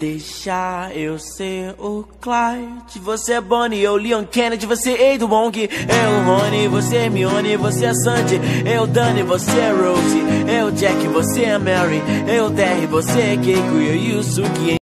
deixar eu ser o Clyde. Você é Bonnie, eu Leon Kennedy. Você é Edo Wong, eu Rony. Você é Hermione, você é Sandy. Eu Dani, você é Rosie. Eu Jack, você é Mary. Eu Terry, você é Keiko. E eu Yusuke.